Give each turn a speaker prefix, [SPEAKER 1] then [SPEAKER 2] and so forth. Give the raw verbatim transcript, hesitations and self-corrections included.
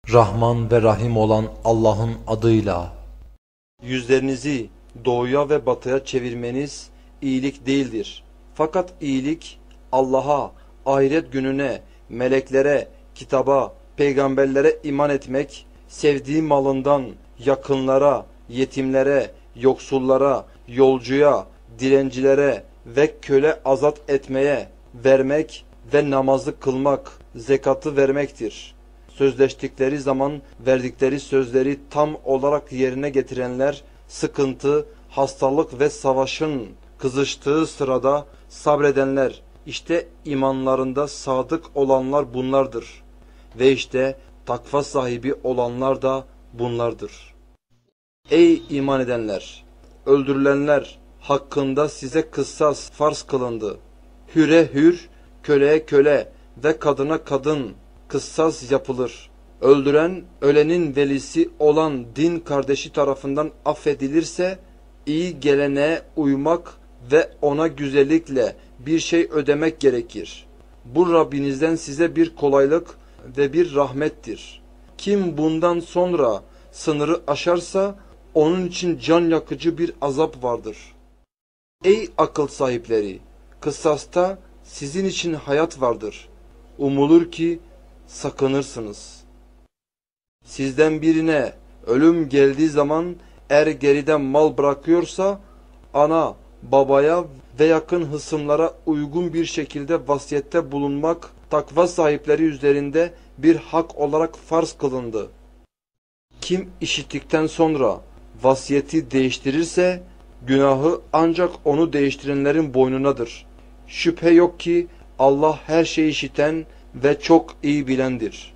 [SPEAKER 1] Rahman ve Rahim olan Allah'ın adıyla.
[SPEAKER 2] Yüzlerinizi doğuya ve batıya çevirmeniz iyilik değildir. Fakat iyilik Allah'a, ahiret gününe, meleklere, kitaba, peygamberlere iman etmek, sevdiği malından yakınlara, yetimlere, yoksullara, yolcuya, dilencilere ve köle azat etmeye vermek ve namazı kılmak, zekatı vermektir. Sözleştikleri zaman verdikleri sözleri tam olarak yerine getirenler, sıkıntı, hastalık ve savaşın kızıştığı sırada sabredenler, işte imanlarında sadık olanlar bunlardır. Ve işte takva sahibi olanlar da bunlardır. Ey iman edenler! Öldürülenler hakkında size kıssas farz kılındı. Hüre hür, köleye köle ve kadına kadın kıssas yapılır. Öldüren, ölenin velisi olan din kardeşi tarafından affedilirse, iyi geleneğe uymak ve ona güzellikle bir şey ödemek gerekir. Bu Rabbinizden size bir kolaylık ve bir rahmettir. Kim bundan sonra sınırı aşarsa, onun için can yakıcı bir azap vardır. Ey akıl sahipleri! Kıssasta sizin için hayat vardır. Umulur ki sakınırsınız. Sizden birine ölüm geldiği zaman eğer geriden mal bırakıyorsa ana, babaya ve yakın hısımlara uygun bir şekilde vasiyette bulunmak takva sahipleri üzerinde bir hak olarak farz kılındı. Kim işittikten sonra vasiyeti değiştirirse günahı ancak onu değiştirenlerin boynunadır. Şüphe yok ki Allah her şeyi işiten ve çok iyi bilendir.